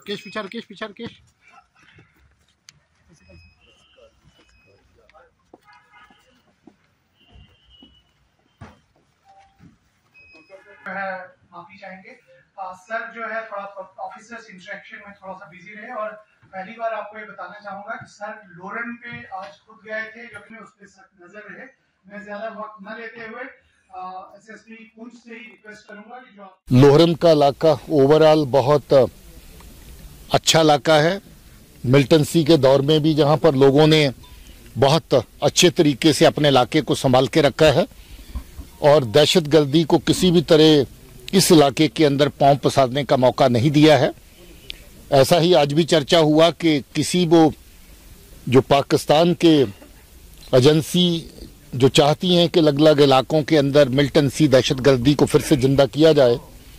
केश विचार केश विचार केश है माफी चाहेंगे। सर जो है थोड़ा ऑफिसर्स इंटरेक्शन में थोड़ा सा बिजी रहे और पहली बार आपको ये बताना चाहूंगा कि सर लोरन पे आज खुद गए थे, जो कि उस पे नजर रहे। मैं ज्यादा वक्त न लेते हुए एसएसपी पुंछ से ही रिक्वेस्ट करूंगा कि जो लोहरम का इलाका ओवरऑल बहुत अच्छा इलाका है। मिल्टन सी के दौर में भी जहां पर लोगों ने बहुत अच्छे तरीके से अपने इलाके को संभाल के रखा है और दहशतगर्दी को किसी भी तरह इस इलाके के अंदर पांव पसारने का मौका नहीं दिया है। ऐसा ही आज भी चर्चा हुआ कि किसी वो जो पाकिस्तान के एजेंसी जो चाहती हैं कि अलग अलग इलाकों के अंदर मिल्टन सी दहशतगर्दी को फिर से जिंदा किया जाए,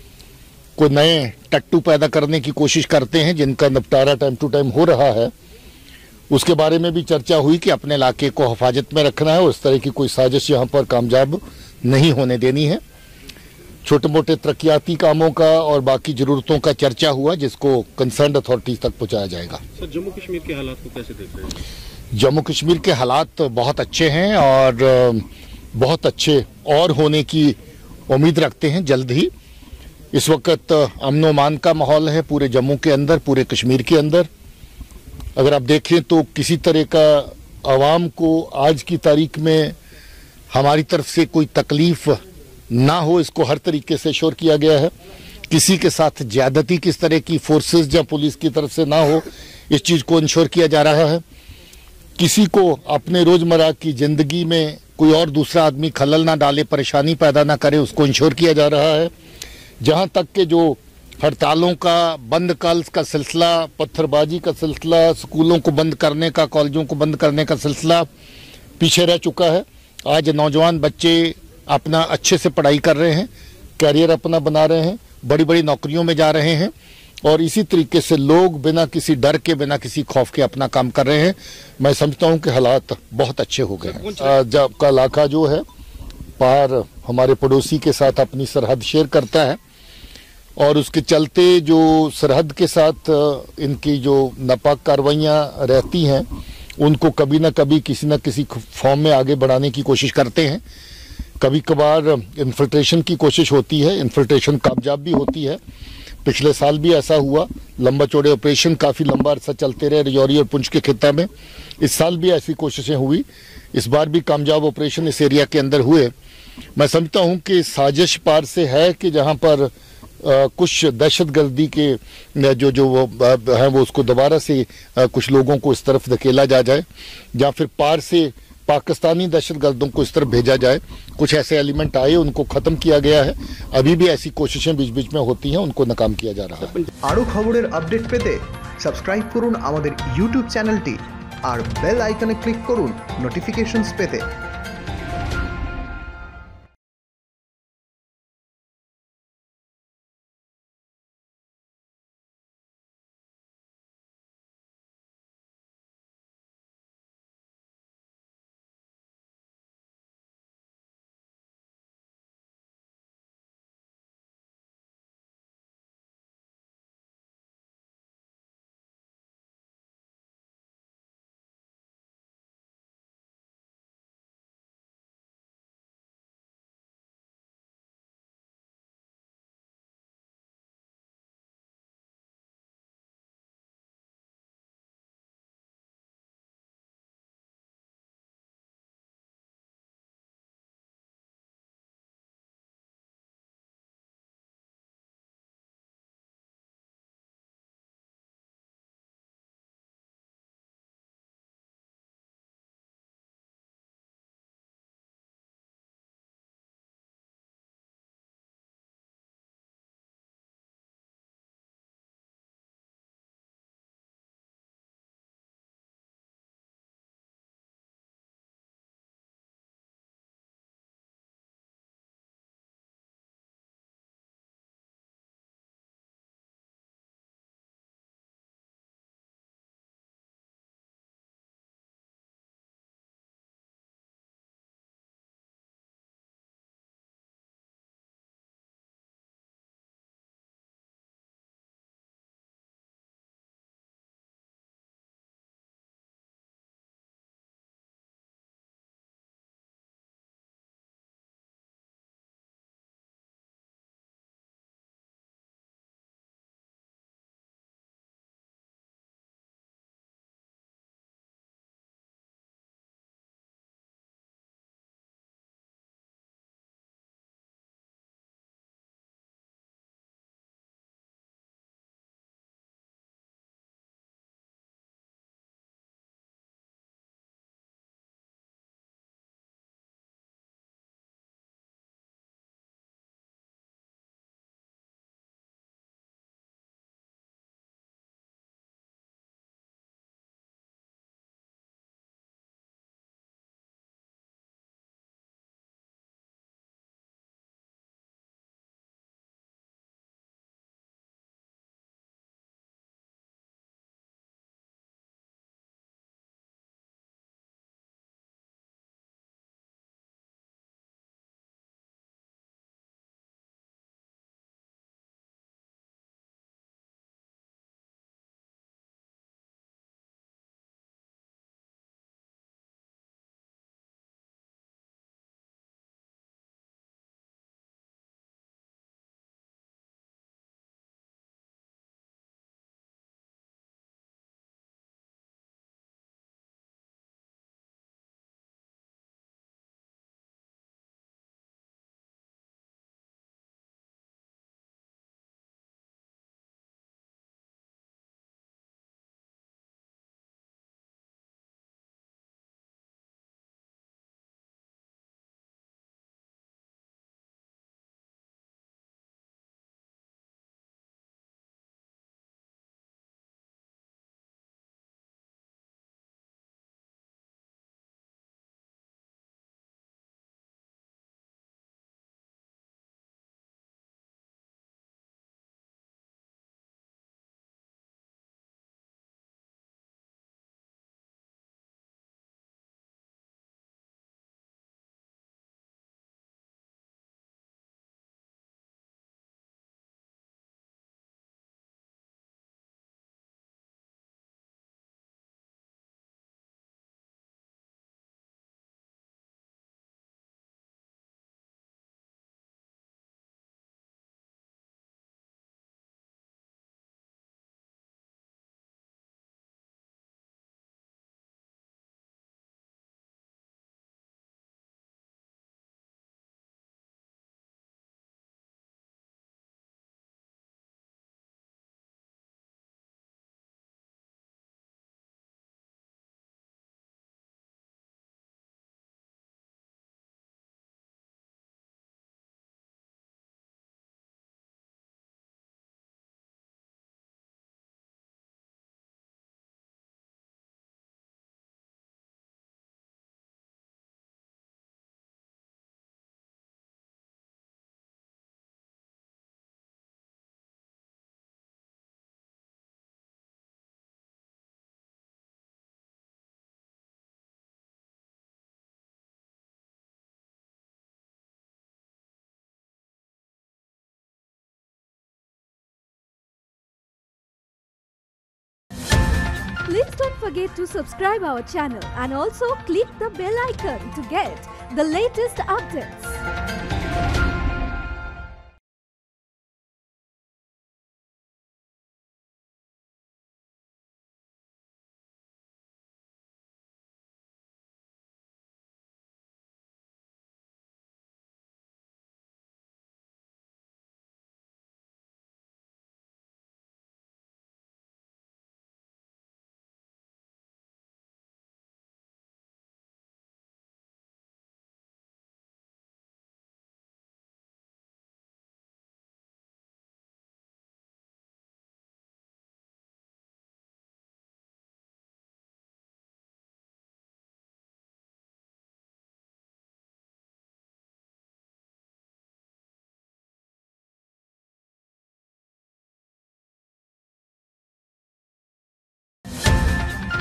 कोई नए टट्टू पैदा करने की कोशिश करते हैं जिनका निपटारा टाइम टू टाइम हो रहा है। उसके बारे में भी चर्चा हुई कि अपने इलाके को हिफाजत में रखना है और इस तरह की कोई साजिश यहाँ पर कामयाब नहीं होने देनी है। छोटे मोटे तरक्याती कामों का और बाकी जरूरतों का चर्चा हुआ जिसको कंसर्न अथॉरिटीज तक पहुंचाया जाएगा। सर, जम्मू कश्मीर के हालात को कैसे देख रहे हैं? जम्मू कश्मीर के हालात बहुत अच्छे हैं और बहुत अच्छे और होने की उम्मीद रखते हैं जल्द ही। इस वक्त अमन अमान का माहौल है पूरे जम्मू के अंदर, पूरे कश्मीर के अंदर। अगर आप देखें तो किसी तरह का आवाम को आज की तारीख में हमारी तरफ से कोई तकलीफ ना हो, इसको हर तरीके से श्योर किया गया है। किसी के साथ ज्यादती किस तरह की फोर्सेस या पुलिस की तरफ से ना हो, इस चीज को इंश्योर किया जा रहा है। किसी को अपने रोजमर्रा की जिंदगी में कोई और दूसरा आदमी खलल ना डाले, परेशानी पैदा ना करे, उसको इंश्योर किया जा रहा है। जहां तक के जो हड़तालों का, बंद कॉल्स का सिलसिला, पत्थरबाजी का सिलसिला, स्कूलों को बंद करने का, कॉलेजों को बंद करने का सिलसिला पीछे रह चुका है। आज नौजवान बच्चे अपना अच्छे से पढ़ाई कर रहे हैं, कैरियर अपना बना रहे हैं, बड़ी बड़ी नौकरियों में जा रहे हैं और इसी तरीके से लोग बिना किसी डर के, बिना किसी खौफ के अपना काम कर रहे हैं। मैं समझता हूं कि हालात बहुत अच्छे हो गए हैं। जब का इलाका जो है पार हमारे पड़ोसी के साथ अपनी सरहद शेयर करता है और उसके चलते जो सरहद के साथ इनकी जो नापाक कार्रवाइयाँ रहती हैं उनको कभी ना कभी किसी न किसी फॉर्म में आगे बढ़ाने की कोशिश करते हैं। कभी कभार इन्फिल्ट्रेशन की कोशिश होती है, इन्फिल्ट्रेशन कामयाब भी होती है। पिछले साल भी ऐसा हुआ, लंबा चौड़े ऑपरेशन काफ़ी लंबा अरसा चलते रहे राजौरी और पुंछ के खिता में। इस साल भी ऐसी कोशिशें हुई, इस बार भी कामयाब ऑपरेशन इस एरिया के अंदर हुए। मैं समझता हूं कि साजिश पार से है कि जहां पर कुछ दहशतगर्दी के जो वो हैं वो उसको दोबारा से कुछ लोगों को इस तरफ धकेला जाए या फिर पार से पाकिस्तानी दहशतगर्दों को इस तरफ भेजा जाए। कुछ ऐसे एलिमेंट आए, उनको खत्म किया गया है। अभी भी ऐसी कोशिशें बीच बीच में होती हैं, उनको नाकाम किया जा रहा है। आरो खबरेर अपडेट पेते सबस्क्राइब करुन आमादेर यूट्यूब चैनलटी और बेल आइकने क्लिक करुन नोटिफिकेशंस पेते। Please don't forget to subscribe our channel and also click the bell icon to get the latest updates.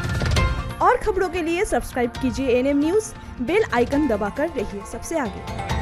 और खबरों के लिए सब्सक्राइब कीजिए एनएम न्यूज़, बेल आइकन दबाकर रहिए सबसे आगे।